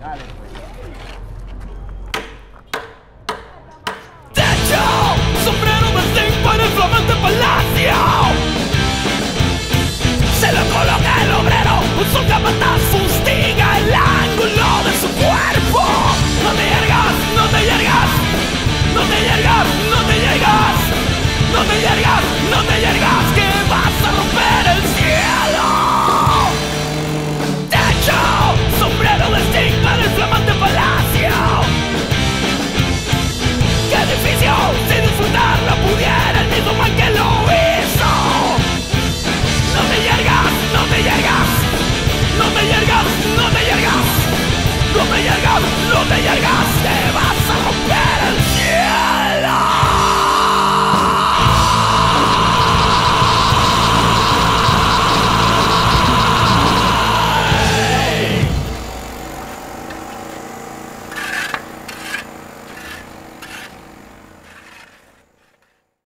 Techo, sombrero de zinc para el flamante palacio. Se lo coloca el obrero, un sol capataz fustiga el ángulo de su cuerpo. No te yergas, no te yergas, no te yergas, no te yergas, no te yergas, no te yergas, que vas a romper el cielo. Techo, sombrero de zinc para el flamante palacio. ¡Qué edificio! Si disfrutarlo pudiera el mismo man que lo hizo. No te yergas, no te yergas, no te yergas, no te yergas, no te yergas, no te yergas.